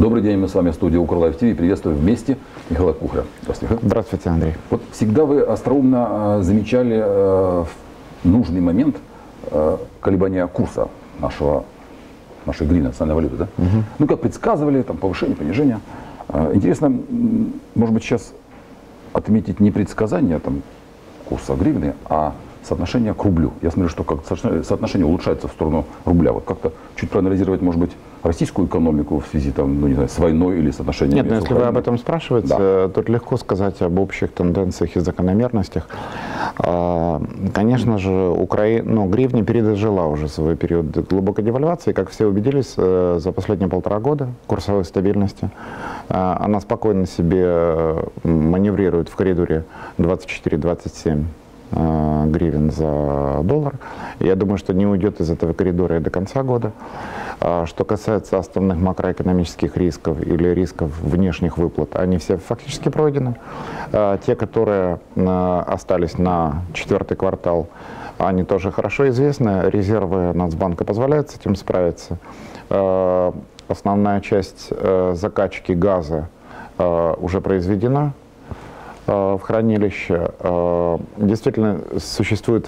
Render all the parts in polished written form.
Добрый день, мы с вами в студии Укрлайф ТВ. Приветствую вместе Михаила Кухаря. Здравствуйте. Здравствуйте, Андрей. Вот всегда вы остроумно замечали в нужный момент колебания курса нашей гривны, национальной валюты, да? Ну, как предсказывали, там, повышение, понижение. Интересно, может быть, сейчас отметить не предсказание там, курса гривны, а соотношение к рублю. Я смотрю, что как соотношение улучшается в сторону рубля. Вот как-то чуть проанализировать, может быть, российскую экономику в связи там, ну, не знаю, с войной или соотношением. Нет, но если вы об этом спрашиваете, да, тут легко сказать об общих тенденциях и закономерностях. Конечно же, гривня пережила уже свой период глубокой девальвации. Как все убедились, за последние 1,5 года курсовой стабильности она спокойно себе маневрирует в коридоре 24-27 гривен за доллар. Я думаю, что не уйдет из этого коридора и до конца года. Что касается основных макроэкономических рисков или рисков внешних выплат, они все фактически пройдены. Те, которые остались на 4-й квартал, они тоже хорошо известны. Резервы Нацбанка позволяют с этим справиться. Основная часть закачки газа уже произведена в хранилище. Действительно существует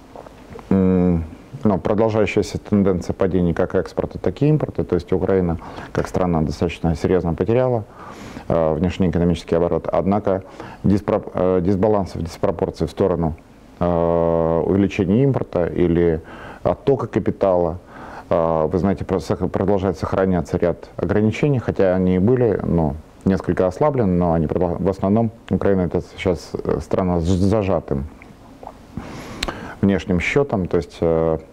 продолжающаяся тенденция падения как экспорта, так и импорта. То есть Украина, как страна, достаточно серьезно потеряла внешнеэкономический оборот. Однако дисбалансов, диспропорций в сторону увеличения импорта или оттока капитала, вы знаете, продолжает сохраняться ряд ограничений, хотя они и были, несколько ослаблены, но они в основном Украина это сейчас страна с зажатым внешним счетом, то есть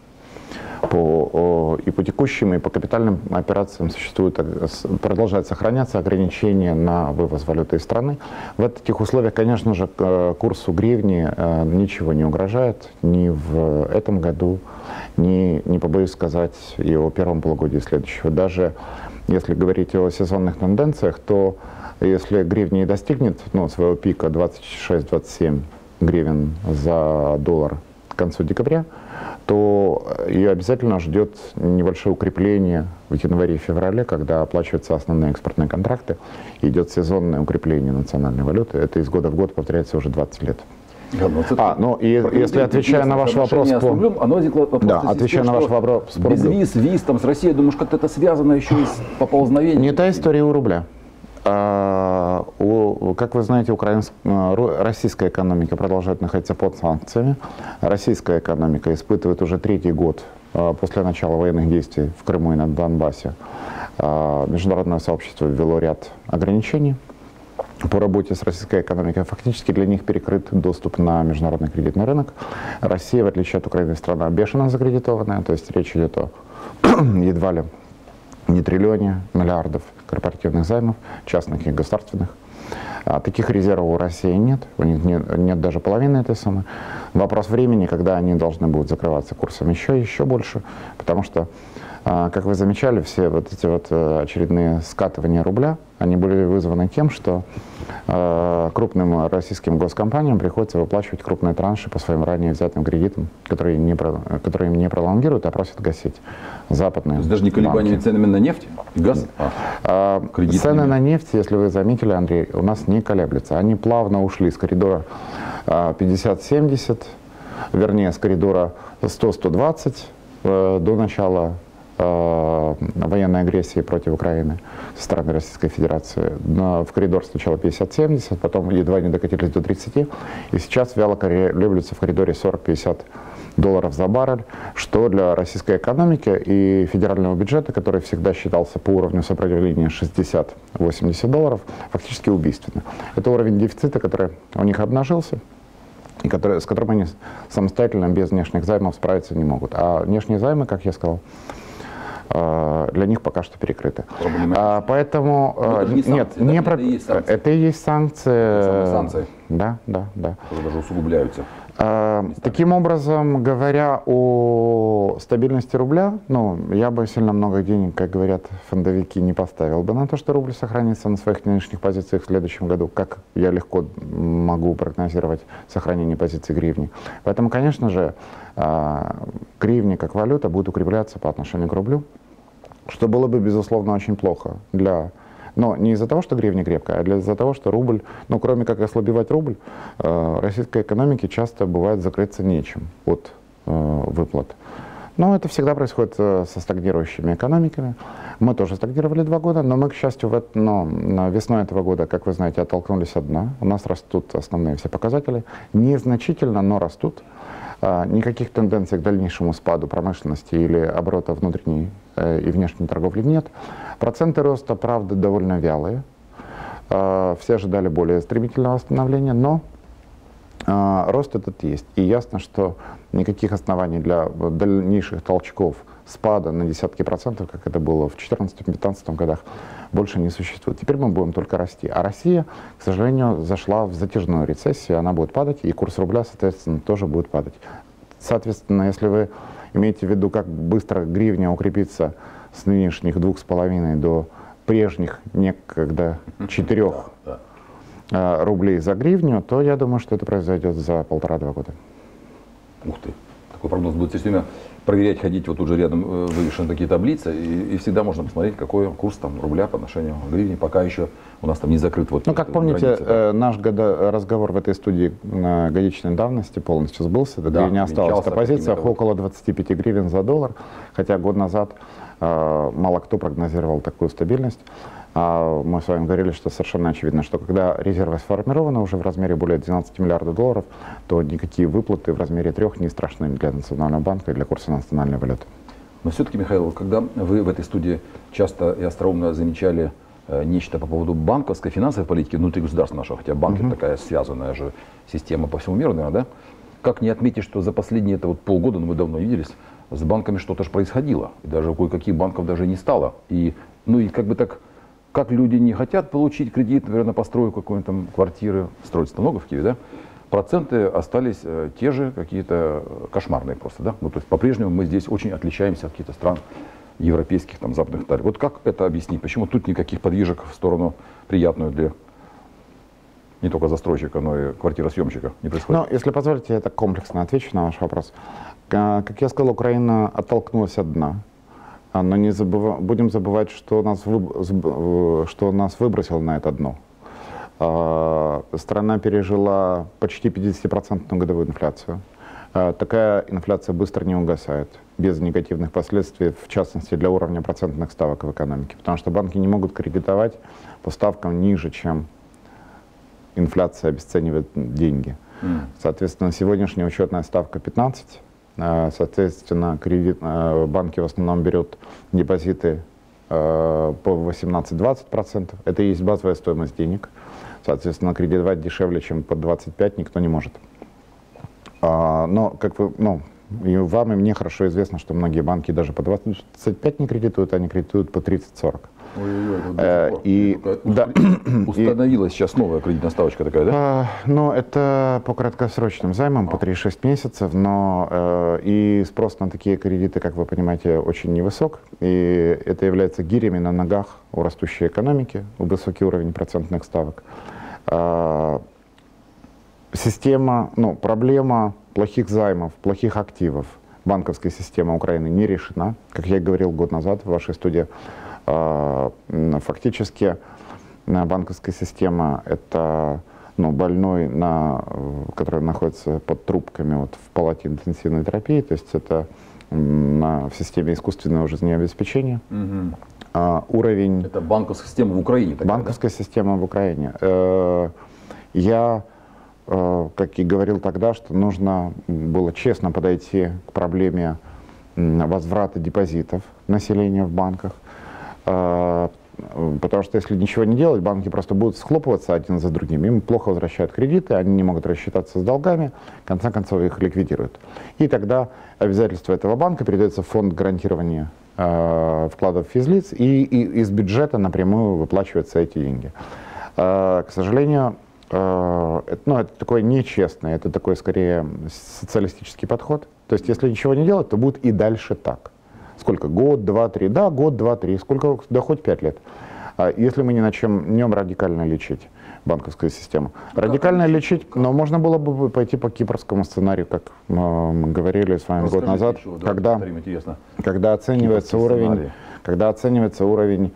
по текущим, и по капитальным операциям продолжают сохраняться ограничения на вывоз валюты из страны. В этих условиях, конечно же, курсу гривни ничего не угрожает ни в этом году, не побоюсь сказать, и о первом полугодии следующего. Даже если говорить о сезонных тенденциях, то если гривня и достигнет своего пика 26-27 гривен за доллар к концу декабря, то ее обязательно ждет небольшое укрепление в январе и феврале, когда оплачиваются основные экспортные контракты, и идет сезонное укрепление национальной валюты. Это из года в год повторяется уже 20 лет. Если отвечая на ваш вопрос отвечая на ваш вопрос безвиз, виз там с Россией, думаешь, как-то это связано еще и с поползновением? Не та история у рубля. Как вы знаете, российская экономика продолжает находиться под санкциями. Российская экономика испытывает уже 3-й год после начала военных действий в Крыму и на Донбассе. Международное сообщество ввело ряд ограничений по работе с российской экономикой. Фактически для них перекрыт доступ на международный кредитный рынок. Россия, в отличие от Украины, страна бешено закредитованная, то есть речь идет о едва ли не триллионе миллиардов корпоративных займов, частных и государственных. Таких резервов у России нет, у них нет даже половины этой суммы. Вопрос времени, когда они должны будут закрываться курсом еще больше, потому что, как вы замечали, все вот эти очередные скатывания рубля, они были вызваны тем, что крупным российским госкомпаниям приходится выплачивать крупные транши по своим ранее взятым кредитам, которые им не пролонгируют, а просят гасить западные. То есть даже не колебаниями ценами на нефть и газ? Цены на нефть, если вы заметили, Андрей, у нас не колеблются. Они плавно ушли с коридора 50-70, вернее, с коридора 100-120 до начала военной агрессии против Украины со стороны Российской Федерации. В коридор сначала 50-70, потом едва не докатились до 30, и сейчас вяло колеблются в коридоре 40-50 долларов за баррель, что для российской экономики и федерального бюджета, который всегда считался по уровню сопротивления 60-80 долларов, фактически убийственно. Это уровень дефицита, который у них обнажился, и с которым они самостоятельно без внешних займов справиться не могут. А внешние займы, как я сказал, для них пока что перекрыты. Поэтому это и есть санкции. Санкции. Да. Которые даже усугубляются. Таким образом, говоря о стабильности рубля, я бы сильно много денег, как говорят фондовики, не поставил бы на то, что рубль сохранится на своих нынешних позициях в следующем году, как я легко могу прогнозировать сохранение позиций гривни. Поэтому, конечно же, гривня как валюта будет укрепляться по отношению к рублю, что было бы, безусловно, очень плохо для Но не из-за того, что гривня крепкая, а из-за того, что рубль, ну, кроме как ослабевать рубль, российской экономике часто бывает закрыться нечем от выплат. Но это всегда происходит со стагнирующими экономиками. Мы тоже стагнировали 2 года, но мы, к счастью, весной этого года, как вы знаете, оттолкнулись от дна. У нас растут основные все показатели. Незначительно, но растут. Никаких тенденций к дальнейшему спаду промышленности или оборота внутренней и внешней торговли нет. Проценты роста, правда, довольно вялые. Все ожидали более стремительного восстановления, но рост этот есть. И ясно, что никаких оснований для дальнейших толчков спада на десятки процентов, как это было в 2014-2015 годах, больше не существует. Теперь мы будем только расти. А Россия, к сожалению, зашла в затяжную рецессию, она будет падать, и курс рубля, соответственно, тоже будет падать. Соответственно, если вы имеете в виду, как быстро гривня укрепится с нынешних 2,5 до прежних некогда 4 рублей за гривню, то я думаю, что это произойдет за 1,5-2 года. Ух ты! Такой прогноз будет все время проверять, ходить. Вот уже рядом вывешены такие таблицы, и всегда можно посмотреть, какой курс там рубля по отношению к гривне. Пока еще у нас там не закрыт. Вот, ну, как помните, наш разговор в этой студии на годичной давности полностью сбылся. До гривни осталась эта позиция около 25 гривен за доллар, хотя год назад мало кто прогнозировал такую стабильность. Мы с вами говорили, что совершенно очевидно, что когда резервы сформированы уже в размере более 12 миллиардов долларов, то никакие выплаты в размере 3 не страшны для Национального банка и для курса национальной валюты. Но все-таки, Михаил, когда вы в этой студии часто и остроумно замечали нечто по поводу банковской, финансовой политики внутри государства нашего, хотя банки такая связанная же система по всему миру, наверное, да? Как не отметить, что за последние полгода, ну мы давно не виделись, с банками что-то же происходило, и даже кое-каких банков даже не стало. И, ну и как бы так, как люди не хотят получить кредит, например, на постройку какой-нибудь там квартиры, строится много в Киеве, да? Проценты остались те же, какие-то кошмарные просто, да? Ну, то есть по-прежнему мы здесь очень отличаемся от каких-то стран европейских, там, западных Италий. Вот как это объяснить? Почему тут никаких подвижек в сторону приятную для не только застройщика, но и квартиросъемщика не происходит? Ну, если позволите, я так комплексно отвечу на ваш вопрос. Как я сказал, Украина оттолкнулась от дна. Но не будем забывать, что нас выбросило на это дно. Страна пережила почти 50% годовую инфляцию. Такая инфляция быстро не угасает, без негативных последствий, в частности, для уровня процентных ставок в экономике. Потому что банки не могут кредитовать по ставкам ниже, чем инфляция обесценивает деньги. Соответственно, сегодняшняя учетная ставка 15%. Соответственно, банки в основном берут депозиты по 18-20%. Это и есть базовая стоимость денег. Соответственно, кредитовать дешевле, чем под 25% никто не может. Но, как вы, и вам и мне хорошо известно, что многие банки даже по 25 не кредитуют, они кредитуют по 30-40. Установилась сейчас новая кредитная ставочка такая, да? Ну, это по краткосрочным займам, по 3-6 месяцев, но и спрос на такие кредиты, как вы понимаете, очень невысок. И это является гирями на ногах у растущей экономики, у высокий уровень процентных ставок. Проблема плохих займов, плохих активов банковской системы Украины не решена. Как я и говорил год назад в вашей студии, фактически банковская система — это больной, который находится под трубками в палате интенсивной терапии, то есть это в системе искусственного жизнеобеспечения. Уровень... Это банковская система в Украине. Банковская система в Украине. Я, как и говорил тогда, что нужно было честно подойти к проблеме возврата депозитов населения в банках. Потому что если ничего не делать, банки просто будут схлопываться один за другим. Им плохо возвращают кредиты, они не могут рассчитаться с долгами, в конце концов их ликвидируют. И тогда обязательство этого банка передается в фонд гарантирования вкладов физлиц, и из бюджета напрямую выплачиваются эти деньги. К сожалению, это такой нечестный, это такой скорее социалистический подход. То есть если ничего не делать, то будет и дальше так. Сколько? Год, два, три? Да, год, два, три. Сколько? Да хоть 5 лет. Если мы не начнем радикально лечить банковскую систему. Радикально лечить, но можно было бы пойти по кипрскому сценарию, как мы говорили с вами год назад, когда оценивается уровень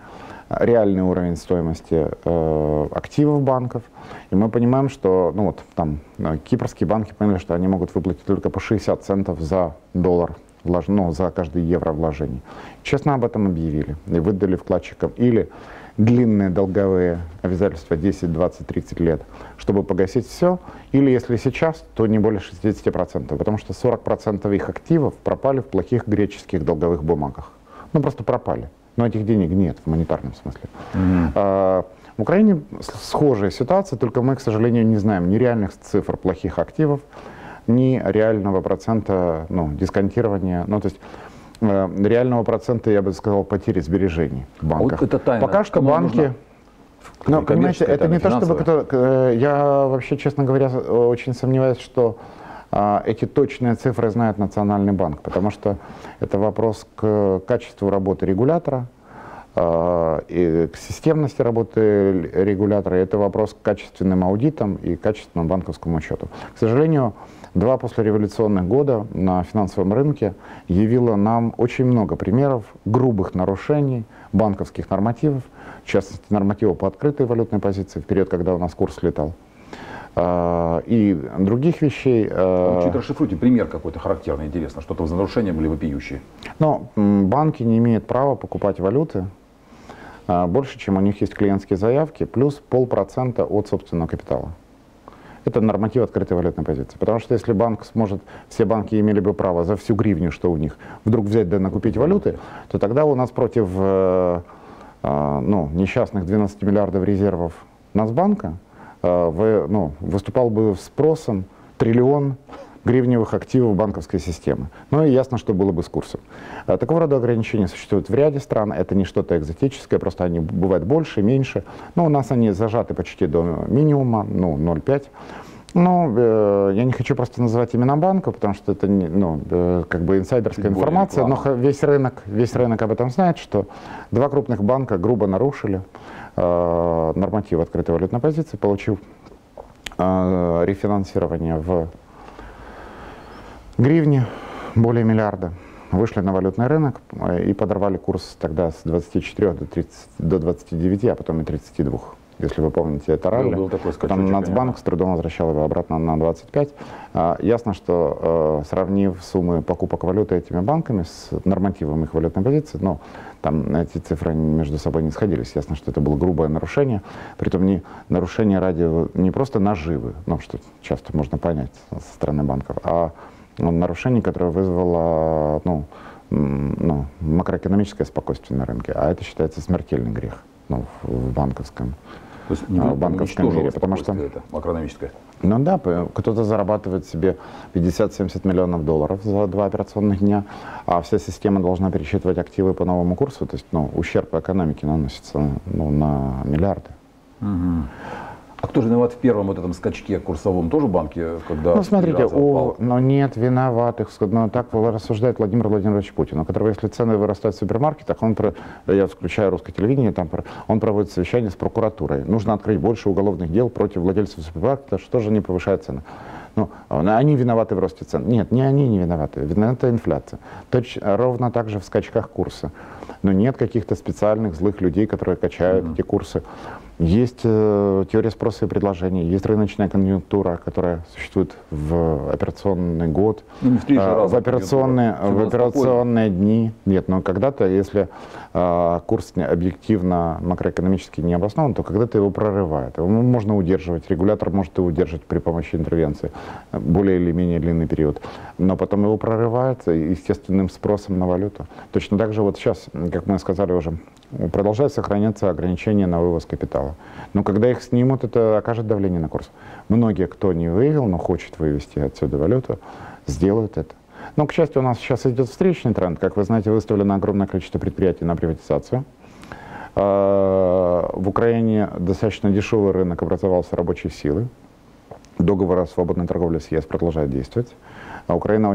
реальный уровень стоимости активов банков. И мы понимаем, что ну вот, там, кипрские банки поняли, что они могут выплатить только по 60 центов за доллар, ну, за каждый евро вложений. Честно об этом объявили и выдали вкладчикам или длинные долговые обязательства 10, 20, 30 лет, чтобы погасить все, или если сейчас, то не более 60%, потому что 40% их активов пропали в плохих греческих долговых бумагах. Ну, просто пропали. Но этих денег нет в монетарном смысле. В Украине схожая ситуация, только мы, к сожалению, не знаем ни реальных цифр плохих активов, ни реального процента дисконтирования. Ну, то есть реального процента, я бы сказал, потери сбережений в банках. Вот это тайна. Пока что банки... Ну, понимаете, это не то, чтобы... Я вообще, честно говоря, очень сомневаюсь, что эти точные цифры знает Национальный банк, потому что это вопрос к качеству работы регулятора, и к системности работы регулятора, это вопрос к качественным аудитам и качественному банковскому учету. К сожалению, 2 послереволюционных года на финансовом рынке явило нам очень много примеров грубых нарушений банковских нормативов, в частности нормативов по открытой валютной позиции, в период, когда у нас курс летал, и других вещей. Чуть расшифруйте пример какой-то характерный, интересно, что-то за нарушения были вопиющие. Но банки не имеют права покупать валюты больше, чем у них есть клиентские заявки, плюс 0,5% от собственного капитала. Это норматив открытой валютной позиции. Потому что если банк сможет, все банки имели бы право за всю гривню, что у них, вдруг взять да накупить валюты, то тогда у нас против несчастных 12 миллиардов резервов Нацбанка выступал бы спросом триллион гривневых активов банковской системы. Ну и ясно, что было бы с курсом. Такого рода ограничения существуют в ряде стран. Это не что-то экзотическое, просто они бывают больше, меньше. Но у нас они зажаты почти до минимума, 0,5. Ну, я не хочу просто называть имена банка, потому что это как бы инсайдерская информация, но весь рынок об этом знает, что 2 крупных банка грубо нарушили норматив открытой валютной позиции, получив рефинансирование в гривне более миллиарда, вышли на валютный рынок и подорвали курс тогда с 24 до 29, а потом и 32. Если вы помните, это ралли. Потом Нацбанк с трудом возвращал его обратно на 25. Ясно, что сравнив суммы покупок валюты этими банками с нормативом их валютной позиции, там эти цифры между собой не сходились. Ясно, что это было грубое нарушение. Притом не нарушение ради не просто наживы, что часто можно понять со стороны банков, а нарушение, которое вызвало макроэкономическое спокойствие на рынке. А это считается смертельный грех в банковском мире. Потому что это макроэкономическое. Ну да, кто-то зарабатывает себе 50-70 миллионов долларов за 2 операционных дня, а вся система должна пересчитывать активы по новому курсу. То есть ущерб по экономике наносится на миллиарды. А кто же виноват в первом вот этом скачке курсовом? Тоже банки, когда... Смотрите, нет виноватых. Так рассуждает Владимир Владимирович Путин, у которого, если цены вырастают в супермаркетах, я включаю русское телевидение, он проводит совещание с прокуратурой. Нужно открыть больше уголовных дел против владельцев супермаркета, что же не повышает цены. Они виноваты в росте цен. Нет, не они не виноваты. Виновата инфляция. Ровно так же в скачках курса. Но нет каких-то специальных злых людей, которые качают эти курсы. Есть теория спроса и предложения, есть рыночная конъюнктура, которая существует в операционный год, в операционные дни. Нет, но когда-то, если курс объективно макроэкономически не обоснован, то когда-то его прорывает. Его можно удерживать, регулятор может его удерживать при помощи интервенции более или менее длинный период. Но потом его прорывает естественным спросом на валюту. Точно так же вот сейчас, как мы сказали уже, продолжают сохраняться ограничения на вывоз капитала. Но когда их снимут, это окажет давление на курс. Многие, кто не вывел, но хочет вывести отсюда валюту, сделают это. Но, к счастью, у нас сейчас идет встречный тренд. Как вы знаете, выставлено огромное количество предприятий на приватизацию. В Украине достаточно дешевый рынок образовался рабочей силы. Договор о свободной торговле с ЕС продолжает действовать. А Украина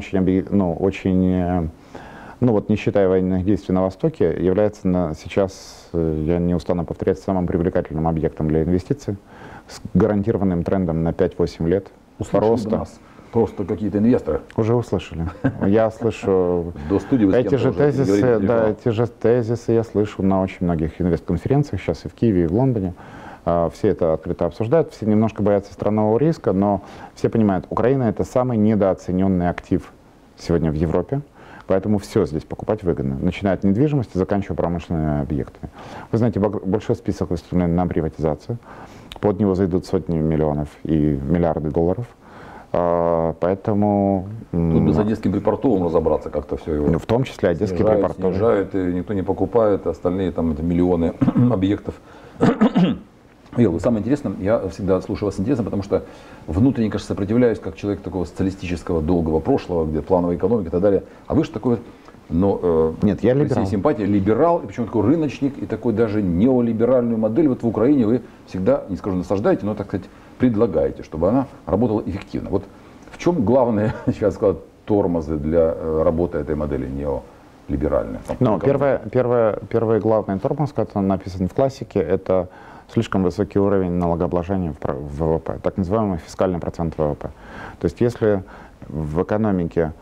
не считая военных действий на Востоке, является сейчас, я не устану повторять, самым привлекательным объектом для инвестиций с гарантированным трендом на 5-8 лет роста. просто какие-то инвесторы. Уже услышали. Я слышу До студии вы с эти кем-то же уже тезисы, говорили, да, телефоном. эти же тезисы я слышу на очень многих инвестконференциях, сейчас и в Киеве, и в Лондоне. Все это открыто обсуждают, все немножко боятся странового риска, но все понимают, Украина — это самый недооцененный актив сегодня в Европе, поэтому все здесь покупать выгодно, начиная от недвижимости, заканчивая промышленными объектами. Вы знаете, большой список устремлен на приватизацию, под него зайдут сотни миллионов и миллиарды долларов. Поэтому... Тут бы с Одесским припортовым разобраться, как-то все его в том числе Одесский припортовый. снижают, и никто не покупает, остальные там это миллионы объектов. Ил, самое интересное, я всегда слушаю вас с интересом, потому что внутренне, кажется, сопротивляюсь, как человек такого социалистического долгого прошлого, где плановая экономика и так далее. А вы же такой, но нет, я при либерал. всей симпатии, либерал, и причем такой рыночник, и такой даже неолиберальную модель вот в Украине вы всегда, не скажу насаждаете, но, так сказать, предлагаете, чтобы она работала эффективно. Вот в чем главные, сейчас сказать, тормозы для работы этой модели неолиберальной? Ну, первый главный тормоз, который написан в классике, это слишком высокий уровень налогообложения в ВВП, так называемый фискальный процент ВВП. То есть если в экономике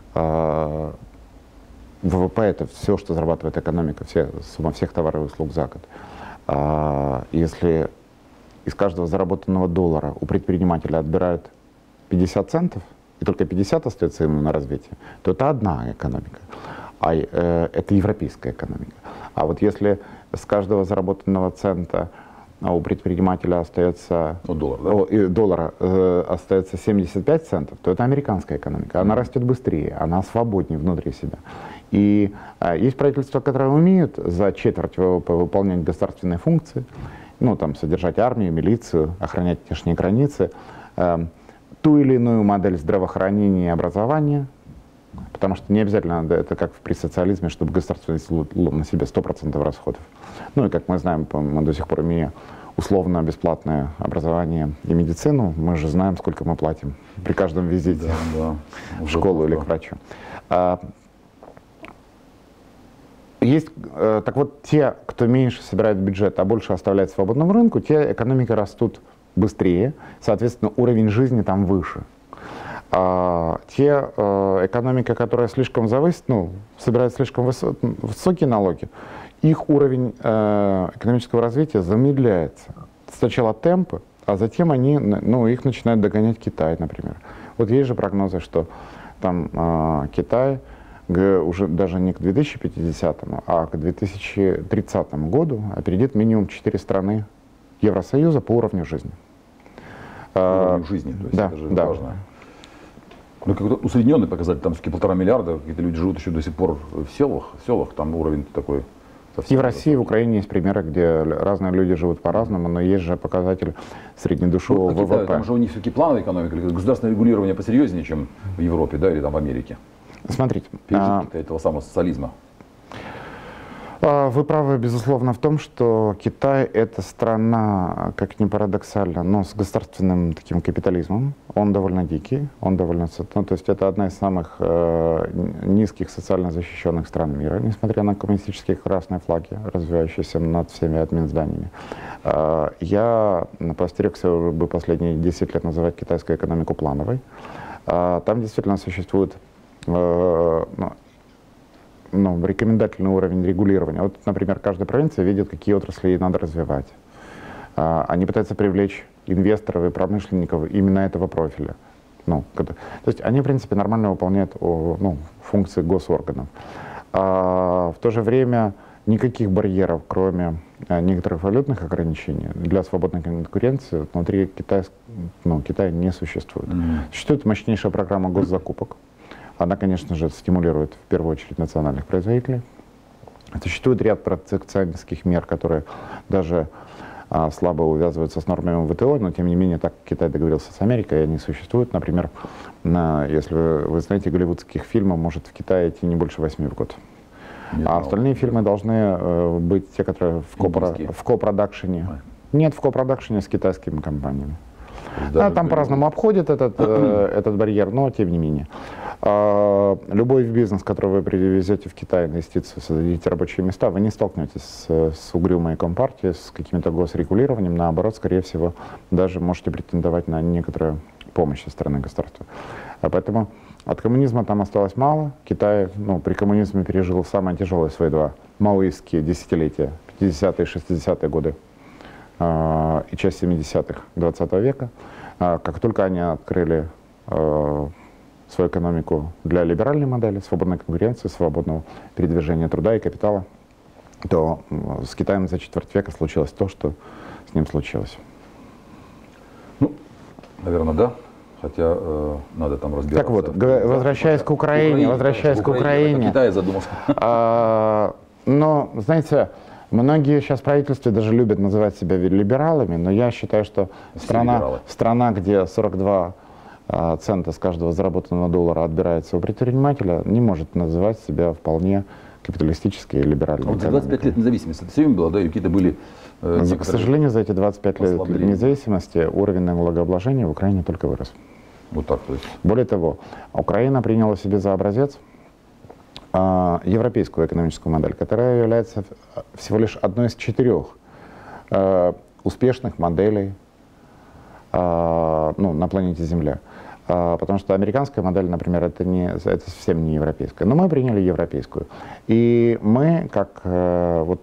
ВВП — это все, что зарабатывает экономика, сумма всех товаров и услуг за год, если из каждого заработанного доллара у предпринимателя отбирают 50 центов, и только 50 остается ему на развитие, то это одна экономика, это европейская экономика. А вот если с каждого заработанного цента у предпринимателя остается доллара остается 75 центов, то это американская экономика. Она растет быстрее, она свободнее внутри себя. И есть правительства, которые умеют за четверть ВВП выполнять государственные функции, ну, там, содержать армию, милицию, охранять внешние границы, ту или иную модель здравоохранения и образования, потому что не обязательно это как при социализме, чтобы государство несло на себе 100% расходов. Ну и как мы знаем, мы до сих пор имея условно бесплатное образование и медицину, мы же знаем, сколько мы платим при каждом визите в школу или к врачу. Есть, так вот, те, кто меньше собирает бюджет, а больше оставляет свободному рынку, те экономики растут быстрее, соответственно, уровень жизни там выше. Те экономики, которые слишком собирают слишком высокие налоги, их уровень экономического развития замедляется. Сначала темпы, а затем их начинает догонять Китай, например. Вот есть же прогнозы, что там Китай уже даже не к 2050, а к 2030 году опередит минимум 4 страны Евросоюза по уровню жизни. По уровню жизни, то есть это же важно. Ну, как-то усредненный показатель, там все-таки 1,5 миллиарда, какие-то люди живут еще до сих пор в селах, там уровень такой. И в России, и в Украине есть примеры, где разные люди живут по-разному, но есть же показатель среднедушевого ВВП. Там же у них все-таки плановая экономика, государственное регулирование посерьезнее, чем в Европе, да, или там в Америке. Смотрите. Этого самого социализма. Вы правы, безусловно, в том, что Китай — это страна, как ни парадоксально, но с государственным таким капитализмом. Он довольно дикий, то есть это одна из самых низких социально защищенных стран мира, несмотря на коммунистические красные флаги, развивающиеся над всеми админзданиями. Я постерегся бы последние 10 лет называть китайскую экономику плановой. Там действительно существует рекомендательный уровень регулирования. Вот, например, каждая провинция видит, какие отрасли ей надо развивать. Они пытаются привлечь инвесторов и промышленников именно этого профиля. То есть они, в принципе, нормально выполняют функции госорганов. В то же время никаких барьеров, кроме некоторых валютных ограничений, для свободной конкуренции внутри Китая не существует. Существует мощнейшая программа госзакупок. Она, конечно же, стимулирует в первую очередь национальных производителей. Существует ряд протекционистских мер, которые даже слабо увязываются с нормами ВТО, но тем не менее, так Китай договорился с Америкой, они существуют. Например, если вы знаете, голливудских фильмов может в Китае идти не больше 8 в год. А остальные фильмы должны быть те, которые в копродакшене. Нет, в копродакшене с китайскими компаниями. Там по-разному обходят этот барьер, но тем не менее. Любой бизнес, который вы привезете в Китай, инвестиции, создадите рабочие места, вы не столкнетесь с угрюмой компартией, с каким-то госрегулированием. Наоборот, скорее всего, даже можете претендовать на некоторую помощь со стороны государства. Поэтому от коммунизма там осталось мало. Китай при коммунизме пережил самые тяжелые свои два маоистские десятилетия, 50-е, 60-е годы и часть 70-х 20 века. Как только они открыли свою экономику для либеральной модели, свободной конкуренции, свободного передвижения труда и капитала, то с Китаем за четверть века случилось то, что с ним случилось. Ну, наверное, да. Хотя надо там разбираться. Так вот, возвращаясь к Украине, Китай задумался. Но, знаете, многие сейчас в правительстве даже любят называть себя либералами, но я считаю, что страна, где 42 цента с каждого заработанного доллара отбирается у предпринимателя, не может называть себя вполне капиталистической и либеральной. Вот за 25 лет независимости это все время было, да, и какие-то были... К сожалению, за эти 25 лет независимости уровень налогообложения в Украине только вырос. Вот так, то есть. Более того, Украина приняла себе за образец европейскую экономическую модель, которая является всего лишь одной из 4 успешных моделей на планете Земля. Потому что американская модель, например, это совсем не европейская. Но мы приняли европейскую. И мы, как в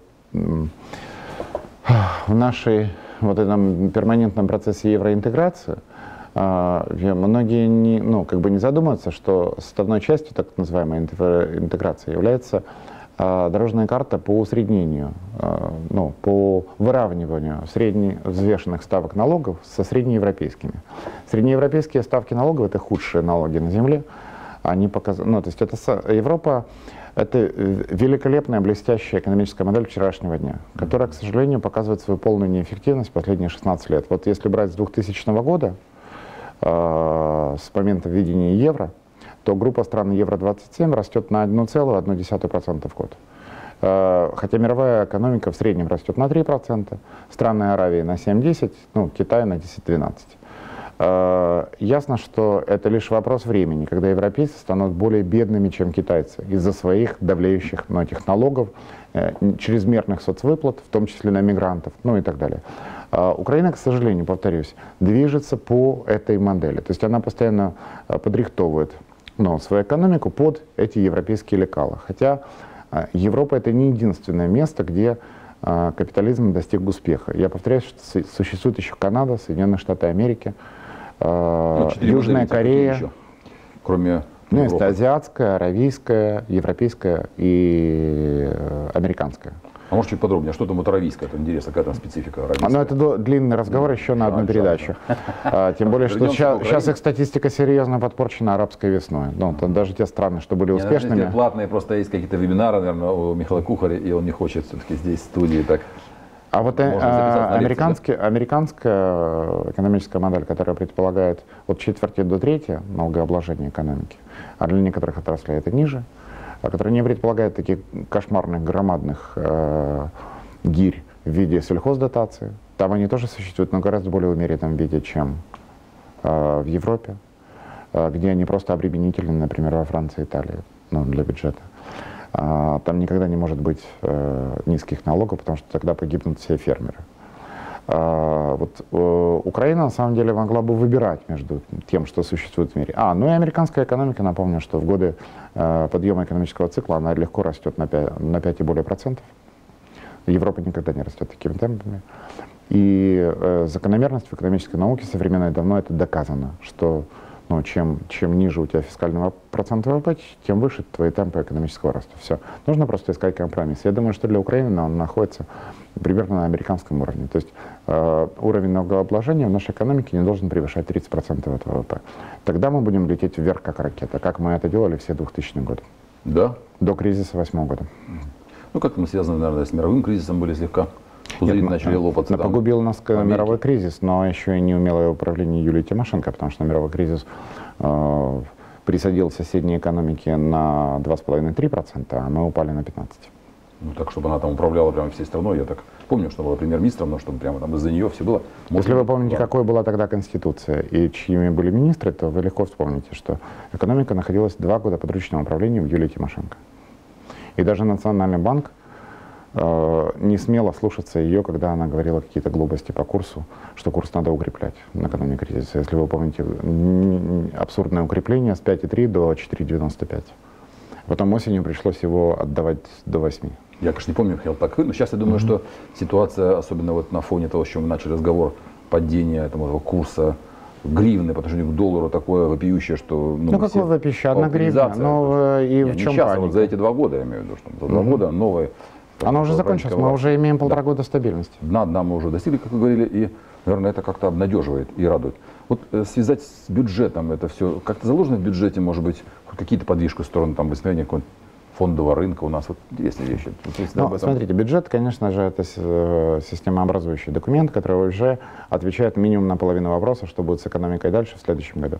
нашей этом перманентном процессе евроинтеграции, многие не задумываются, что составной частью так называемой интеграции является дорожная карта по усреднению, по выравниванию средневзвешенных ставок налогов со среднеевропейскими. Среднеевропейские ставки налогов — это худшие налоги на Земле. Они показывают, Европа — это великолепная, блестящая экономическая модель вчерашнего дня, которая, к сожалению, показывает свою полную неэффективность последние 16 лет. Вот если брать с 2000 года, с момента введения евро, то группа стран Евро-27 растет на 1,1% в год. Хотя мировая экономика в среднем растет на 3%, страны Аравии на 7-10%, Китай на 10-12%. Ясно, что это лишь вопрос времени, когда европейцы станут более бедными, чем китайцы, из-за своих давлеющих этих налогов, чрезмерных соцвыплат, в том числе на мигрантов, и так далее. Украина, к сожалению, повторюсь, движется по этой модели. То есть она постоянно подрихтовывает свою экономику под эти европейские лекала. Хотя Европа — это не единственное место, где капитализм достиг успеха. Я повторяю, что существует еще Канада, Соединенные Штаты Америки, Южная Корея. Еще, кроме есть азиатская, аравийская, европейская и американская. А может чуть подробнее, что там аравийская, это интересно, какая там специфика аравийская? Это длинный разговор еще на одну передачу. Тем более, что сейчас их статистика серьезно подпорчена арабской весной. Даже те страны, что были успешными. Платные, просто есть какие-то вебинары, наверное, у Михаила Кухаря, и он не хочет все-таки здесь в студии так. А вот американская экономическая модель, которая предполагает от четверти до трети налогообложения экономики, а для некоторых отраслей это ниже, которая не предполагает таких кошмарных, громадных гирь в виде сельхоздотации. Там они тоже существуют, но гораздо более умеренном виде, чем в Европе, где они просто обременительны, например, во Франции и Италии, для бюджета. Там никогда не может быть низких налогов, потому что тогда погибнут все фермеры. Украина на самом деле могла бы выбирать между тем, что существует в мире. И американская экономика, напомню, что в годы подъема экономического цикла она легко растет на 5 и более процентов. Европа никогда не растет такими темпами. И закономерность в экономической науке современной давно это доказано, что чем ниже у тебя фискального процента ВВП, тем выше твои темпы экономического роста. Все. Нужно просто искать компромисс. Я думаю, что для Украины он находится примерно на американском уровне. То есть уровень налогообложения в нашей экономике не должен превышать 30% от ВВП. Тогда мы будем лететь вверх как ракета, как мы это делали все 2000-е годы. Да? До кризиса 2008 года. Как-то мы связаны, наверное, с мировым кризисом были слегка. Начали лопаться. Погубил нас мировой кризис, но еще и неумелое управление Юлии Тимошенко, потому что мировой кризис присадил соседние экономики на 2,5-3%, а мы упали на 15%. Так, чтобы она там управляла прямо всей страной, я так помню, что была премьер-министром, но чтобы прямо там из-за нее все было. Если вы помните, какой была тогда Конституция и чьими были министры, то вы легко вспомните, что экономика находилась 2 года под ручным управлением Юлии Тимошенко. И даже Национальный банк не смело слушаться ее, когда она говорила какие-то глупости по курсу, что курс надо укреплять накануне кризиса. Если вы помните, абсурдное укрепление с 5,3 до 4,95. Потом осенью пришлось его отдавать до 8. Я, конечно, не помню, Михаил, так, но сейчас я думаю, что ситуация, особенно вот на фоне того, с чем мы начали разговор, падения этого курса гривны по отношению к доллару, такое вопиющее, что... Ну какое вопиющее? 1 гривна? Ну и в чем паника? Вот за эти 2 года, я имею в виду, что за 2 года новые... Она уже закончилась, мы уже имеем 1,5 года стабильности. Дна мы уже достигли, как вы говорили, и, наверное, это как-то обнадеживает и радует. Вот связать с бюджетом это все, как-то заложено в бюджете, может быть, какие-то подвижки в сторону там восстановления какого-нибудь фондового рынка у нас, вот интересные вещи. Ну, смотрите, бюджет, конечно же, это системообразующий документ, который уже отвечает минимум на половину вопросов, что будет с экономикой дальше в следующем году.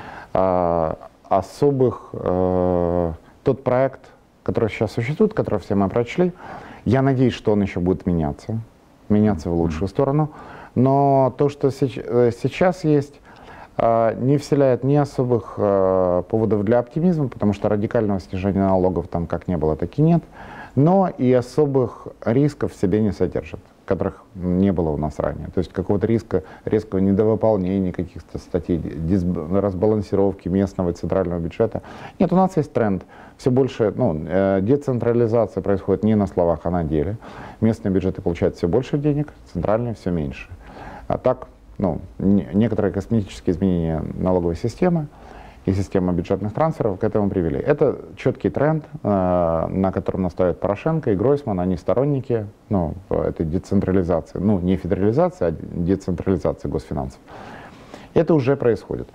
Тот проект, который сейчас существует, который все мы прочли, я надеюсь, что он еще будет меняться в лучшую сторону. Но то, что сейчас есть, не вселяет ни особых поводов для оптимизма, потому что радикального снижения налогов там как не было, так и нет. Но и особых рисков в себе не содержит, которых не было у нас ранее. То есть какого-то риска резкого недовыполнения каких-то статей, разбалансировки местного и центрального бюджета. Нет, у нас есть тренд. Все больше, децентрализация происходит не на словах, а на деле. Местные бюджеты получают все больше денег, центральные все меньше. А так, некоторые косметические изменения налоговой системы и системы бюджетных трансферов к этому привели. Это четкий тренд, на котором настаивает Порошенко и Гройсман. Они сторонники этой децентрализации. Не федерализации, а децентрализации госфинансов. Это уже происходит.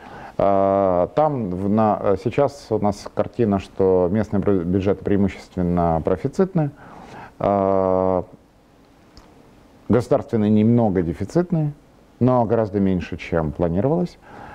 Сейчас у нас картина, что местные бюджеты преимущественно профицитные, государственные немного дефицитные, но гораздо меньше, чем планировалось.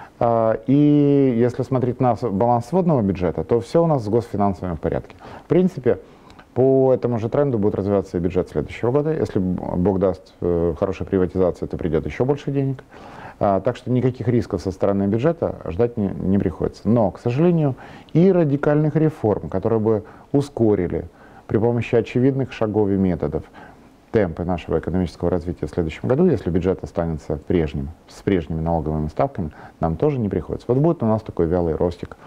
И если смотреть на баланс сводного бюджета, то все у нас с госфинансами в порядке. В принципе, по этому же тренду будет развиваться и бюджет следующего года. Если Бог даст хорошая приватизация, то придет еще больше денег. Так что никаких рисков со стороны бюджета ждать не приходится. Но, к сожалению, и радикальных реформ, которые бы ускорили при помощи очевидных шагов и методов темпы нашего экономического развития в следующем году, если бюджет останется с прежними налоговыми ставками, нам тоже не приходится. Вот будет у нас такой вялый ростик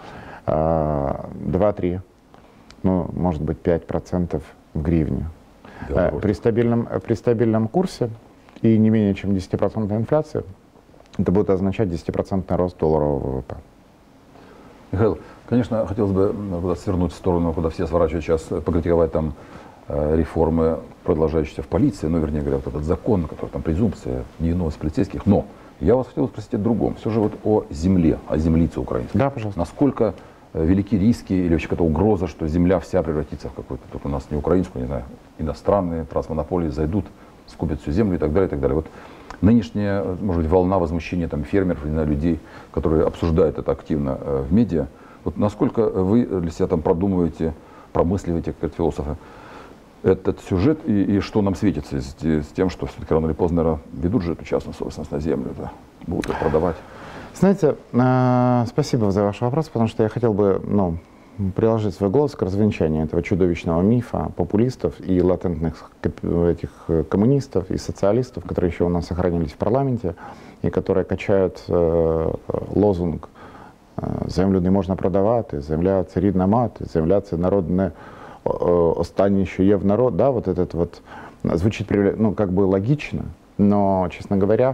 2-3, может быть 5% в гривне. При стабильном курсе и не менее чем 10% инфляции, это будет означать 10% рост долларового ВВП. Михаил, конечно, хотелось бы свернуть в сторону, куда все сворачивают сейчас, покритиковать там реформы, продолжающиеся в полиции, вернее говоря, вот этот закон, который там презумпция невиновности полицейских. Но я вас хотел спросить о другом. Все же вот о земле, о землице украинской. Да, пожалуйста. Насколько велики риски или вообще какая-то угроза, что земля вся превратится в какую-то, тут у нас не украинскую, не знаю, иностранные трансмонополии зайдут, скупят всю землю и так далее, и так далее. Вот нынешняя, может быть, волна возмущения там фермеров, не знаю, людей, которые обсуждают это активно в медиа. Вот насколько вы для себя там продумываете, промысливаете, как философы, этот сюжет и что нам светится с тем, что все-таки рано или поздно, наверное, ведут же эту частную собственность на землю, да, будут ее продавать? Знаете, спасибо за ваш вопрос, потому что я хотел бы приложить свой голос к развенчанию этого чудовищного мифа популистов и латентных этих коммунистов и социалистов, которые еще у нас сохранились в парламенте и которые качают лозунг «Землю не можно продавать», «Земля – це рідна мати», «Земля – це народне останнє, що є в народ». Да, вот этот вот звучит как бы логично, но, честно говоря,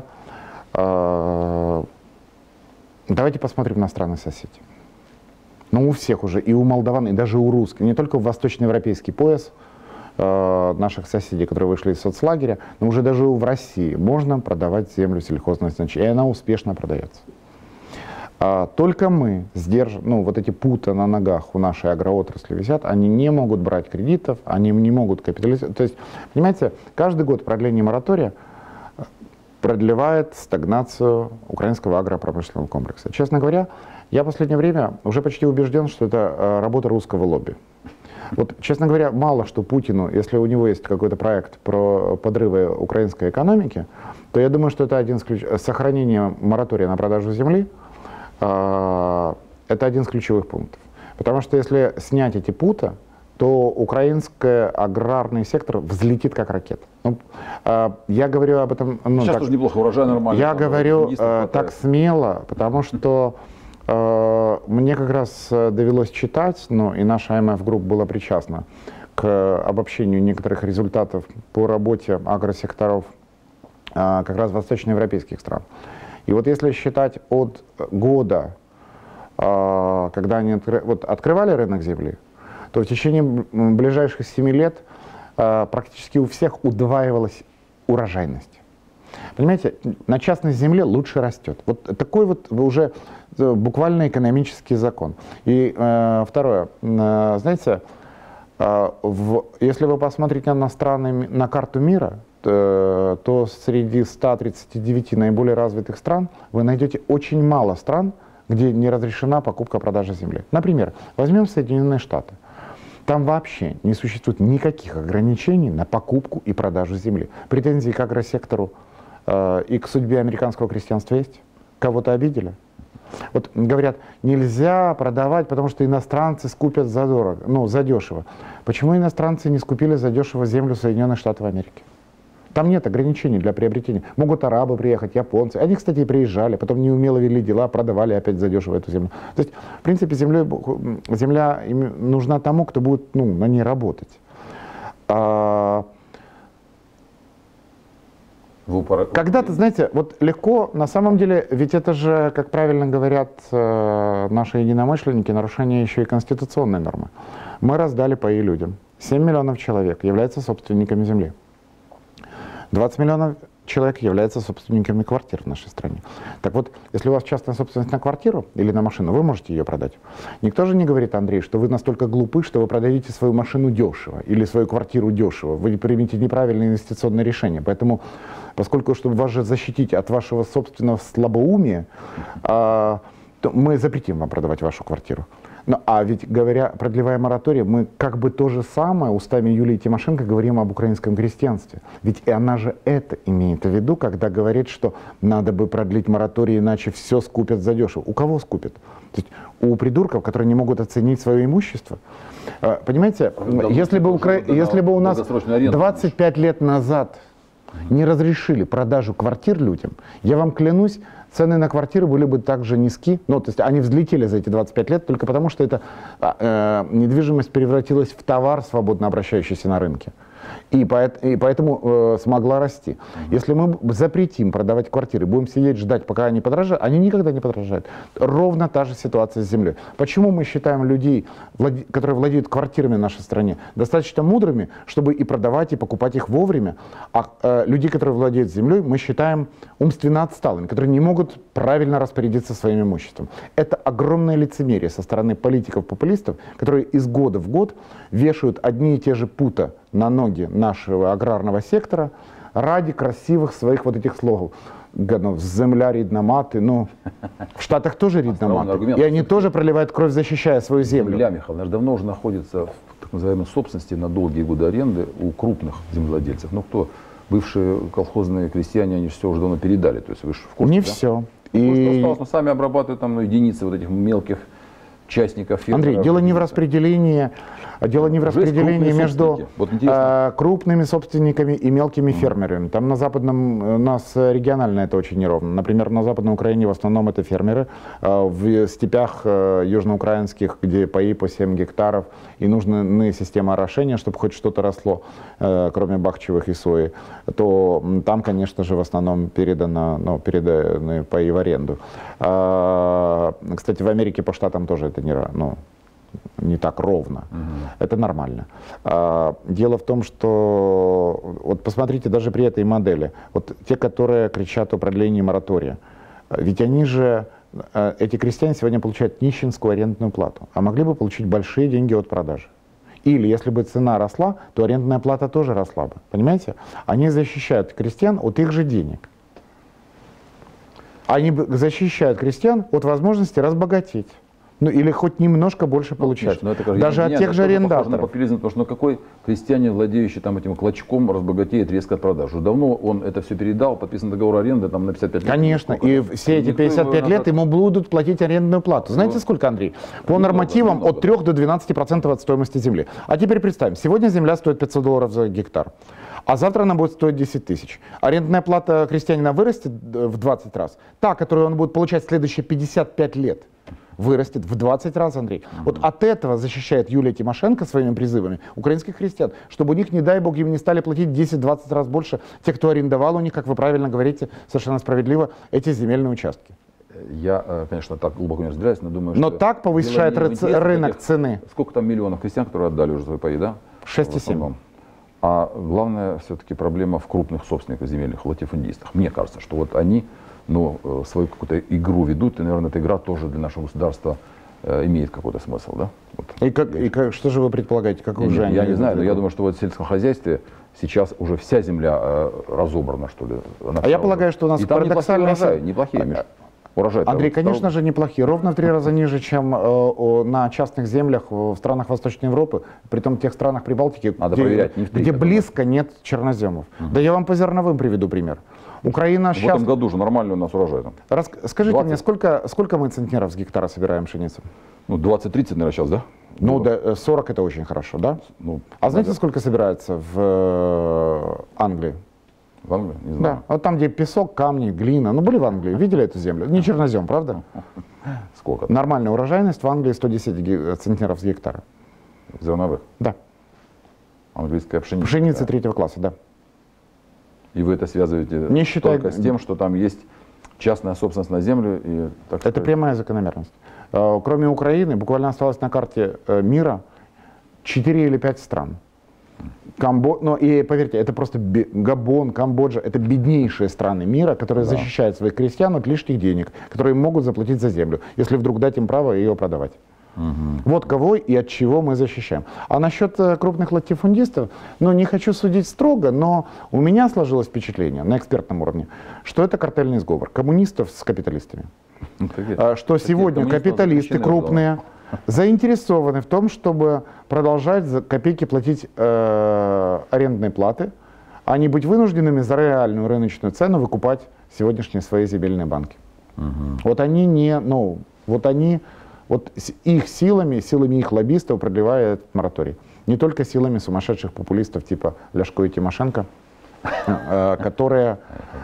давайте посмотрим на страны соседей. У всех уже, и у молдаван, и даже у русских, не только в восточноевропейский пояс наших соседей, которые вышли из соцлагеря, но уже даже в России можно продавать землю сельхозного значения, и она успешно продается. Только мы сдержим, вот эти путы на ногах у нашей агроотрасли висят, они не могут брать кредитов, они не могут капитализировать. То есть, понимаете, каждый год продление моратория продлевает стагнацию украинского агропромышленного комплекса. Честно говоря, я в последнее время уже почти убежден, что это работа русского лобби. Вот, честно говоря, мало что Путину, если у него есть какой-то проект про подрывы украинской экономики, то я думаю, что это один из ключевых. Сохранение моратория на продажу земли это один из ключевых пунктов. Потому что если снять эти путы, то украинский аграрный сектор взлетит как ракета. Ну, я говорю об этом... Ну, сейчас так, тоже неплохо, урожай нормальный. Я говорю так смело, потому что мне как раз довелось читать, ну и наша IMF Group была причастна к обобщению некоторых результатов по работе агросекторов как раз восточноевропейских стран. И вот если считать от года, когда они открывали рынок земли, то в течение ближайших 7 лет практически у всех удваивалась урожайность. Понимаете, на частной земле лучше растет. Вот такой вот уже буквально экономический закон. И второе, знаете, если вы посмотрите на страны, на карту мира, то среди 139 наиболее развитых стран вы найдете очень мало стран, где не разрешена покупка-продажа земли. Например, возьмем Соединенные Штаты. Там вообще не существует никаких ограничений на покупку и продажу земли. Претензии к агросектору и к судьбе американского крестьянства есть? Кого-то обидели? Вот говорят, нельзя продавать, потому что иностранцы скупят задорого, ну, задешево. Почему иностранцы не скупили задешево землю Соединенных Штатов Америки? Там нет ограничений для приобретения. Могут арабы приехать, японцы. Они, кстати, и приезжали, потом неумело вели дела, продавали опять задешево эту землю. То есть, в принципе, земля нужна тому, кто будет на ней работать. Когда-то, знаете, вот легко, на самом деле, ведь это же, как правильно говорят наши единомышленники, нарушение еще и конституционной нормы. Мы раздали паи людям. 7 миллионов человек являются собственниками земли. 20 миллионов человек являются собственниками квартир в нашей стране. Так вот, если у вас частная собственность на квартиру или на машину, вы можете ее продать. Никто же не говорит, Андрей, что вы настолько глупы, что вы продадите свою машину дешево или свою квартиру дешево. Вы примете неправильное инвестиционное решение. Поэтому, поскольку, чтобы вас же защитить от вашего собственного слабоумия, то мы запретим вам продавать вашу квартиру. Ну, а ведь, продлевая мораторий, мы как бы то же самое устами Юлии Тимошенко говорим об украинском крестьянстве. Ведь и она же это имеет в виду, когда говорит, что надо бы продлить мораторий, иначе все скупят задешево. У кого скупят? То есть у придурков, которые не могут оценить свое имущество. Понимаете, если бы у нас 25 лет назад не разрешили продажу квартир людям, я вам клянусь, цены на квартиры были бы также низки. Ну, то есть они взлетели за эти 25 лет только потому, что эта недвижимость превратилась в товар, свободно обращающийся на рынке. И поэтому смогла расти. Если мы запретим продавать квартиры, будем сидеть ждать, пока они подорожают, они никогда не подорожают. Ровно та же ситуация с землей. Почему мы считаем людей, которые владеют квартирами в нашей стране, достаточно мудрыми, чтобы и продавать, и покупать их вовремя, а людей, которые владеют землей, мы считаем умственно отсталыми, которые не могут правильно распорядиться своим имуществом. Это огромное лицемерие со стороны политиков-популистов, которые из года в год вешают одни и те же пута на ноги нашего аграрного сектора ради красивых своих вот этих слогов. Земля рідна мати, ну, в Штатах тоже рідна мати. И они тоже проливают кровь, защищая свою землю. Земля, Михаил, она давно уже находится в так называемой собственности на долгие годы аренды у крупных землевладельцев. Ну, кто бывшие колхозные крестьяне, они же все уже давно передали. То есть вы же в курсе, не да? все. И осталось, но сами обрабатывают там единицы вот этих мелких частников. Фермеров. Андрей, дело не в распределении, между крупными собственниками и мелкими фермерами. Там на западном, у нас регионально это очень неровно. Например, на Западной Украине в основном это фермеры. В степях южноукраинских, где паи по 7 гектаров, и нужны системы орошения, чтобы хоть что-то росло, кроме бахчевых и сои, то там, конечно же, в основном переданы паи в аренду. Кстати, в Америке по штатам тоже это не так ровно. Это нормально. Дело в том, что вот посмотрите, даже при этой модели, вот те, которые кричат о продлении моратория, ведь они же, эти крестьяне сегодня получают нищенскую арендную плату, а могли бы получить большие деньги от продажи. Или если бы цена росла, то арендная плата тоже росла бы. Понимаете? Они защищают крестьян от их же денег. Они защищают крестьян от возможности разбогатеть. Ну, или хоть немножко больше получать. Но это, даже от тех же арендаторов. На популизм, потому что какой крестьянин, владеющий там этим клочком, разбогатеет резко от продаж? Уже давно он это все передал, подписан договор аренды там, на 55 лет. Конечно, и все эти 55 лет ему будут платить арендную плату. Знаете, сколько, Андрей? По нормативам от 3 до 12% от стоимости земли. А теперь представим, сегодня земля стоит $500 за гектар. А завтра она будет стоить 10 тысяч. Арендная плата крестьянина вырастет в 20 раз. Та, которую он будет получать в следующие 55 лет, вырастет в 20 раз, Андрей. Вот от этого защищает Юлия Тимошенко своими призывами украинских христиан, чтобы у них, не дай бог, им не стали платить 10-20 раз больше те, кто арендовал у них, как вы правильно говорите, совершенно справедливо, эти земельные участки. Я, конечно, так глубоко не разбираюсь, но думаю, но что... так повышает рынок цены. Сколько там миллионов крестьян, которые отдали уже свои паи, да? 6,7. А главная все-таки проблема в крупных собственниках земельных, латифундистах. Мне кажется, что вот они свою какую-то игру ведут, и, наверное, эта игра тоже для нашего государства имеет какой-то смысл, да? Вот. Что же вы предполагаете? Я не знаю, но я думаю, что вот в сельском хозяйстве сейчас уже вся земля разобрана, что ли. Я полагаю, что у нас парадоксальные неплохие урожаи. Андрей, конечно же, неплохие. Ровно в 3 раза ниже, чем на частных землях в странах Восточной Европы, притом в тех странах Прибалтики, где близко нет черноземов. Да я вам по зерновым приведу пример. Украина сейчас... В этом году же нормальный у нас урожай. Скажите 20. Мне, сколько мы центнеров с гектара собираем пшеницы? 20-30, наверное, сейчас, да? Да, 40 это очень хорошо, да? А знаете, сколько собирается в Англии? В Англии? Не знаю. Да, вот там, где песок, камни, глина. Были в Англии, видели эту землю? Не чернозем, правда? Сколько? Нормальная урожайность в Англии 110 центнеров с гектара. Зерновых? Да. Английская пшеница? Пшеница 3-го класса, да. И вы это связываете только с тем, что там есть частная собственность на землю? И, так это прямая закономерность. Кроме Украины, буквально осталось на карте мира 4 или 5 стран. И поверьте, это просто Габон, Камбоджа, это беднейшие страны мира, которые защищают своих крестьян от лишних денег, которые могут заплатить за землю, если вдруг дать им право ее продавать. Вот кого и от чего мы защищаем. А насчет крупных латифундистов, не хочу судить строго, но у меня сложилось впечатление на экспертном уровне, что это картельный сговор коммунистов с капиталистами. Что сегодня капиталисты крупные заинтересованы в том, чтобы продолжать за копейки платить арендные платы, а не быть вынужденными за реальную рыночную цену выкупать сегодняшние свои земельные банки. Вот они их силами их лоббистов продлевает этот мораторий. Не только силами сумасшедших популистов типа Ляшко и Тимошенко, которые,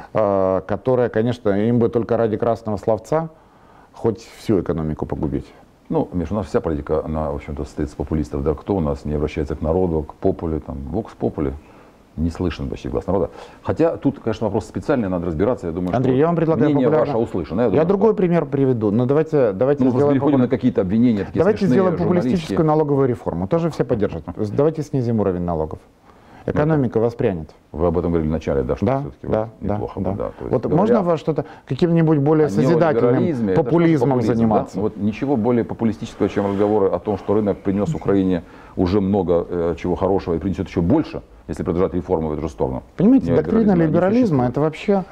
конечно, им бы только ради красного словца хоть всю экономику погубить. Миш, у нас вся политика, она, в общем-то, состоит из популистов. Да, кто у нас не обращается к народу, к популе, вокс популе. Не слышен почти глаз народа. Хотя тут, конечно, вопрос специальный, надо разбираться. Я думаю, Андрей, что я вам предлагаю мнение ваше услышано. Я другой пример приведу. Но давайте сделаем на какие-то обвинения. Давайте сделаем популистическую налоговую реформу. Тоже все поддержат. Давайте снизим уровень налогов. Экономика воспрянет. Вы об этом говорили в начале, да, что все-таки неплохо. Вот можно что-то каким-нибудь более созидательным популизмом заниматься? Да? Ничего более популистического, чем разговоры о том, что рынок принес Украине уже много чего хорошего и принесет еще больше, если продолжать реформы в эту же сторону. Понимаете, доктрина либерализма, это вообще,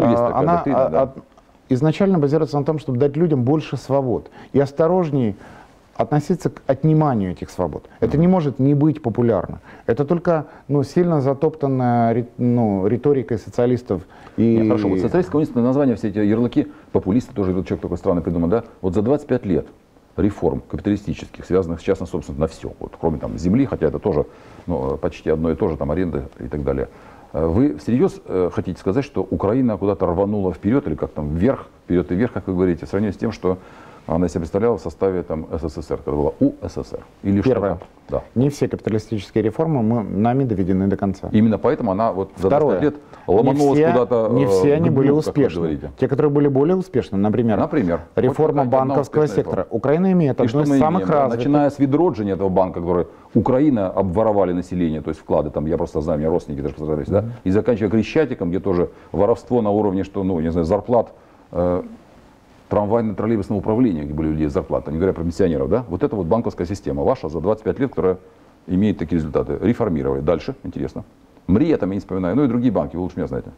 она изначально базируется на том, чтобы дать людям больше свобод и осторожней относиться к отниманию этих свобод. Это не может не быть популярно. Это только сильно затоптанная риторикой социалистов. Хорошо, вот социалистско-коммунистское название, все эти ярлыки, популисты тоже, человек такой странный придумал, да? Вот за 25 лет реформ капиталистических, связанных с частной собственностью на все, кроме земли, хотя это тоже почти одно и то же, аренды и так далее. Вы всерьез хотите сказать, что Украина куда-то рванула вперед, или как вверх, вперед и вверх, как вы говорите, в сравнении с тем, что она себя представляла в составе СССР, когда была УССР? Или Первое. Что-то? Да. Не все капиталистические реформы нами доведены до конца. Именно поэтому она за 20 лет ломанулась куда-то. Не все они были успешны. Те, которые были более успешны, например реформа банковского сектора. Украина имеет одну из самых развитых. Начиная с видроджения этого банка, который Украина обворовали население, то есть вклады, я просто знаю, у меня родственники даже пострадались, да, и заканчивая Крещатиком, где тоже воровство на уровне, что, зарплат, трамвайно-троллейбусного управления, где были люди зарплаты, не говоря про пенсионеров, да? Вот это банковская система ваша за 25 лет, которая имеет такие результаты. Реформировали. Дальше, интересно. МРИА, я не вспоминаю, и другие банки, вы лучше меня знаете.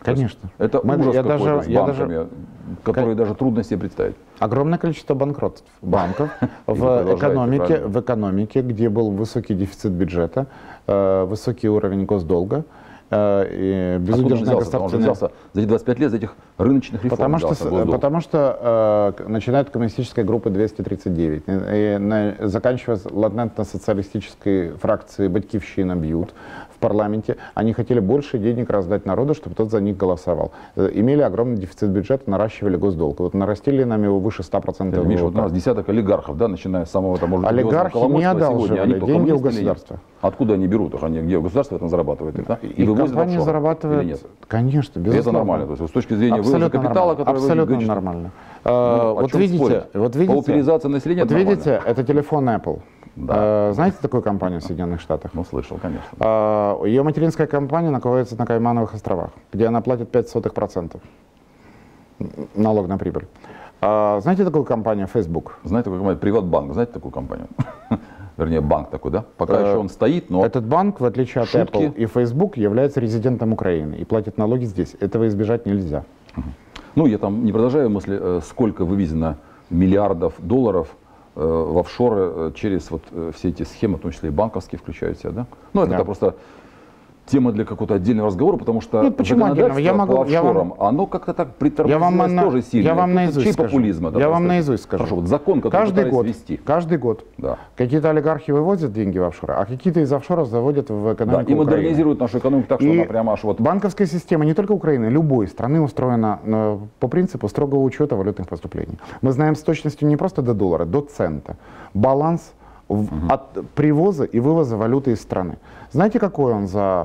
Конечно. Это ужас какой-то с банками, который даже трудно себе представить. Огромное количество банкротств банков в экономике, где был высокий дефицит бюджета, высокий уровень госдолга, безудержная государственная... Он взялся за эти 25 лет, за этих рыночных реформ. Потому что начинают коммунистической группы 239, и заканчивая латентно-социалистической фракцией «Батькивщина» бьют в парламенте. Они хотели больше денег раздать народу, чтобы тот за них голосовал. Имели огромный дефицит бюджета, наращивали госдолг. Вот нарастили нам его выше 100%. Миша, вот у нас десяток олигархов, да, начиная с самого там, может, олигархи не одалживали деньги у государства. Откуда они берут их? Они, где государство этом зарабатывает? Да? И компания зарабатывает, нет? Конечно, безусловно. Это нормально, то есть с точки зрения вывода капитала, который абсолютно нормально. Вот видите, пауперизация населения. Вот видите, это телефон Apple. Да. Знаете такую компанию в Соединенных Штатах? Ну, слышал, конечно. Ее материнская компания находится на Каймановых островах, где она платит 0,05% налог на прибыль. Знаете такую компанию Facebook? Знаете такую компанию? Приватбанк. Знаете такую компанию? Вернее, банк такой, да? Пока еще он стоит, но... Этот банк, в отличие от Apple и Facebook, является резидентом Украины и платит налоги здесь. Этого избежать нельзя. Ну, я там не продолжаю мысли, сколько вывезено миллиардов долларов в офшоры через вот все эти схемы, в том числе и банковские, включают себя, да? Ну, это просто тема для какого-то отдельного разговора, потому что законодательство по офшорам, оно как-то так притормозилось тоже сильно. Я вам наизусть скажу. Популизма, я вам наизусть скажу. Хорошо, вот закон, который пытались ввести. Каждый год какие-то олигархи вывозят деньги в офшоры, а какие-то из офшоров заводят в экономику и модернизируют нашу экономику так, что она прямо аж вот... Банковская система не только Украины, любой страны устроена по принципу строгого учета валютных поступлений. Мы знаем с точностью не просто до доллара, до цента. Баланс от привоза и вывоза валюты из страны. Знаете, какой он за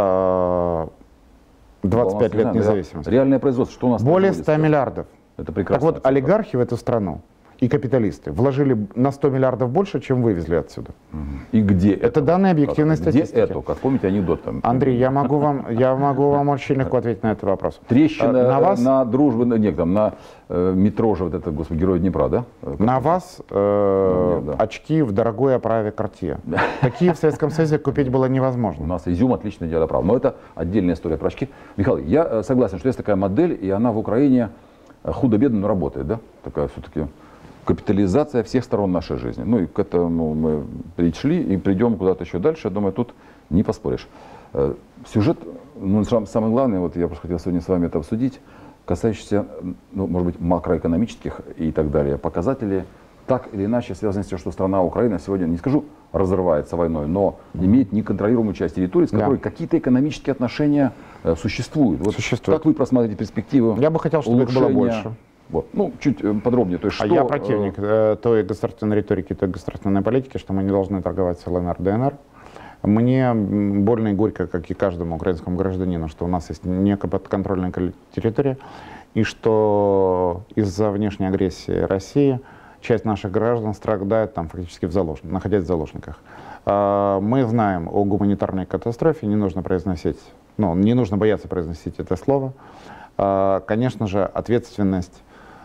25 лет независимости? Реальное производство, что у нас? Более 100 миллиардов. Это прекрасно. Так вот, олигархи в эту страну и капиталисты вложили на 100 миллиардов больше, чем вывезли отсюда. И где это? данные объективной статистики. Где это? Как помните анекдот там? Андрей, я могу вам очень легко ответить на этот вопрос. Трещина на дружбу, нет, там, на метро же, вот это, господи, Герой Днепра, да? На вас очки в дорогой оправе Cartier. Такие в Советском Союзе купить было невозможно. У нас изюм отлично делает оправу. Но это отдельная история про очки. Михаил, я согласен, что есть такая модель, и она в Украине худо-бедно, но работает, да? Такая все-таки капитализация всех сторон нашей жизни. Ну и к этому мы пришли и придем куда-то еще дальше. Я думаю, тут не поспоришь. Сюжет, ну, самое главное, вот я просто хотел сегодня с вами это обсудить, касающийся, ну, может быть, макроэкономических и так далее показателей, так или иначе связаны с тем, что страна Украина сегодня, не скажу, разрывается войной, но имеет неконтролируемую часть территории, с которой какие-то экономические отношения существуют. Вот как вы просматриваете перспективу? Я бы хотел, чтобы их было больше. Вот. Ну, чуть подробнее. То есть, я противник той государственной риторики, той государственной политики, что мы не должны торговать с ЛНР, ДНР. Мне больно и горько, как и каждому украинскому гражданину, что у нас есть некая подконтрольная территория, и что из-за внешней агрессии России часть наших граждан страдает там фактически находясь в заложниках. Мы знаем о гуманитарной катастрофе, не нужно бояться произносить это слово. Конечно же, ответственность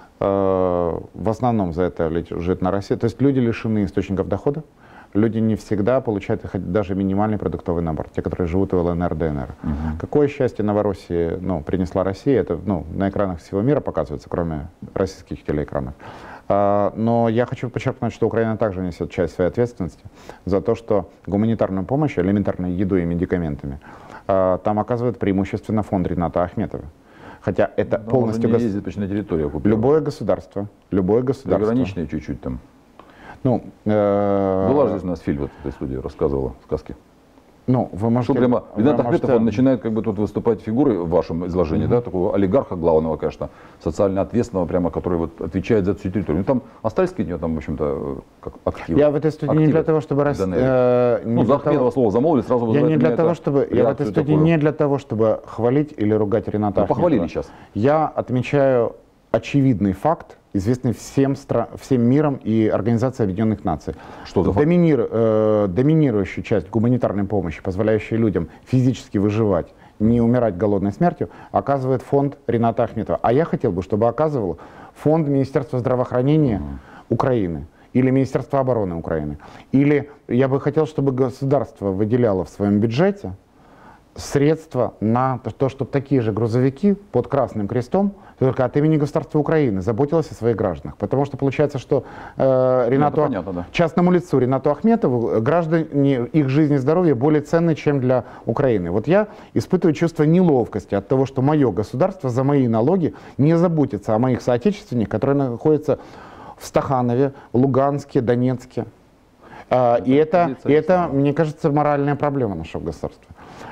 в основном за это лежит на России. То есть люди лишены источников дохода, люди не всегда получают даже минимальный продуктовый набор, те, которые живут в ЛНР, ДНР. Какое счастье Новороссии принесла Россия, это на экранах всего мира показывается, кроме российских телеэкранов. Но я хочу подчеркнуть, что Украина также несет часть своей ответственности за то, что гуманитарную помощь, элементарной едой и медикаментами, там оказывает преимущественно фонд Рената Ахметова. Хотя это полностью... Не ездит почти на территорию оккупированную. Любое государство. Приграничное чуть-чуть там. Ну, была же здесь у нас Филь в этой студии рассказывала сказки. Ну, вы можете... Что прямо Ренат Ахметов, он начинает как бы тут выступать фигурой в вашем изложении, да, такого олигарха главного, конечно, социально ответственного, прямо, который вот отвечает за всю территорию. Ну, там остались какие-то там, в общем-то, как активы. Я в этой студии не для того, чтобы... за Ахметова слово замолвили, сразу вызывает я в этой студии не для того, чтобы хвалить или ругать Рената Ахметова. Похвалили сейчас. Я отмечаю очевидный факт, известный всем миром и Организацией Объединенных Наций. Что за факт? Доминирующую часть гуманитарной помощи, позволяющей людям физически выживать, не умирать голодной смертью, оказывает фонд Рената Ахметова. А я хотел бы, чтобы оказывал фонд Министерства здравоохранения Украины или Министерства обороны Украины. Или я бы хотел, чтобы государство выделяло в своем бюджете средства на то, чтобы такие же грузовики под Красным Крестом, только от имени государства Украины, заботилось о своих гражданах. Потому что получается, что частному лицу Ринату Ахметову граждане, их жизнь и здоровье более ценны, чем для Украины. Вот я испытываю чувство неловкости от того, что мое государство за мои налоги не заботится о моих соотечественниках, которые находятся в Стаханове, Луганске, Донецке. И это, мне кажется, моральная проблема нашего государства.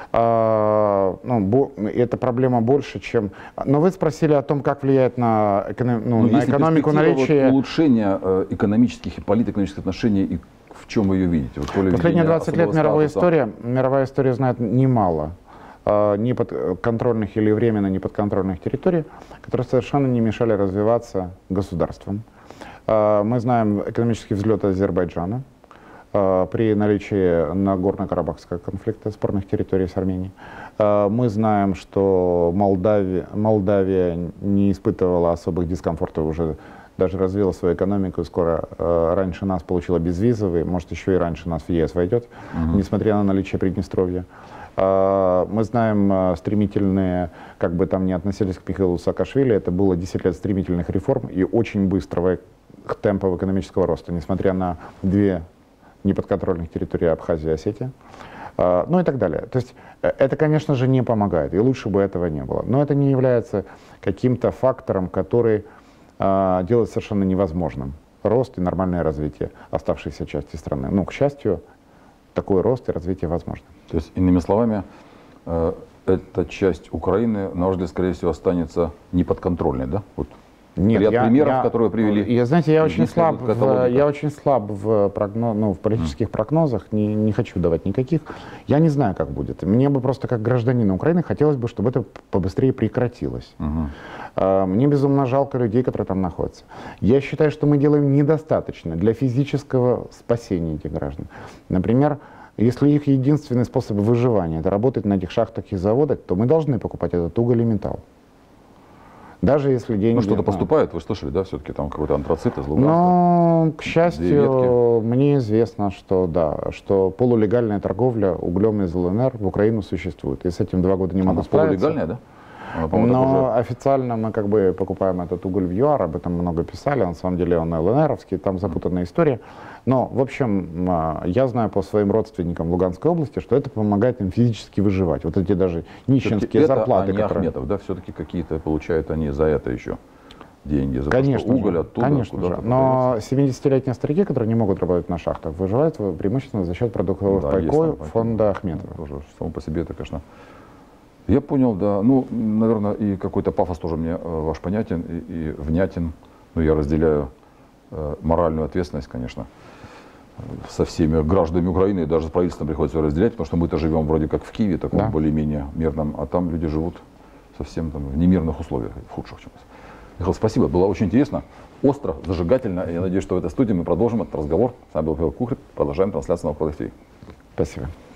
Эта проблема больше, чем... Но вы спросили о том, как влияет на экономику наличие... улучшение экономических и политэкономических отношений, и в чем вы ее видите? Вот, последние 20 лет мировая история знает немало неподконтрольных или временно неподконтрольных территорий, которые совершенно не мешали развиваться государствам. Мы знаем экономический взлет Азербайджана при наличии Нагорно-Карабахского конфликта, спорных территорий с Арменией. Мы знаем, что Молдавия не испытывала особых дискомфортов, уже даже развила свою экономику, скоро раньше нас получила безвизовый, может еще и раньше нас в ЕС войдет, несмотря на наличие Приднестровья. Мы знаем стремительные, как бы там ни относились к Михаилу Саакашвили, это было 10 лет стремительных реформ и очень быстрого темпов экономического роста, несмотря на две неподконтрольных территорий Абхазии и Осетии, ну и так далее. То есть это, конечно же, не помогает, и лучше бы этого не было. Но это не является каким-то фактором, который делает совершенно невозможным рост и нормальное развитие оставшейся части страны. Ну, к счастью, такой рост и развитие возможно. То есть, иными словами, эта часть Украины, на ваш взгляд, скорее всего, останется неподконтрольной, да? Вот. Нет, ряд примеров, которые вы привели. Знаете, я очень слаб в политических прогнозах, не хочу давать никаких. Я не знаю, как будет. Мне бы просто как гражданину Украины хотелось бы, чтобы это побыстрее прекратилось. Мне безумно жалко людей, которые там находятся. Я считаю, что мы делаем недостаточно для физического спасения этих граждан. Например, если их единственный способ выживания — это работать на этих шахтах и заводах, то мы должны покупать этот уголь и металл. Даже если деньги... Ну, что-то поступает, вы слышали, да, все-таки там какой-то антрацит из Луганска? Но, к счастью, мне известно, что да, что полулегальная торговля углем из ЛНР в Украину существует. И с этим 2 года не могу справиться. Полулегальная, да? Но официально мы как бы покупаем этот уголь в ЮАР, об этом много писали, на самом деле он ЛНРовский, там запутанная история. Но, в общем, я знаю по своим родственникам в Луганской области, что это помогает им физически выживать. Вот эти даже нищенские зарплаты. Это Ахметов, да, все-таки какие-то получают они за это еще деньги, за конечно то, что уголь же, оттуда конечно же. Но 70-летние старики, которые не могут работать на шахтах, выживают преимущественно за счет продуктовых пайков фонда Ахметова. Тоже само по себе это, конечно... Я понял, да. Ну, наверное, и какой-то пафос тоже мне ваш понятен и внятен. Но я разделяю моральную ответственность, конечно, со всеми гражданами Украины, и даже с правительством приходится разделять, потому что мы-то живем вроде как в Киеве, таком более-менее мирном, а там люди живут совсем там в немирных условиях, в худших. Михаил, спасибо, было очень интересно, остро, зажигательно. Я надеюсь, что в этой студии мы продолжим этот разговор. С вами был Михаил Кухарь, продолжаем трансляцию на Правда ТВ. Спасибо.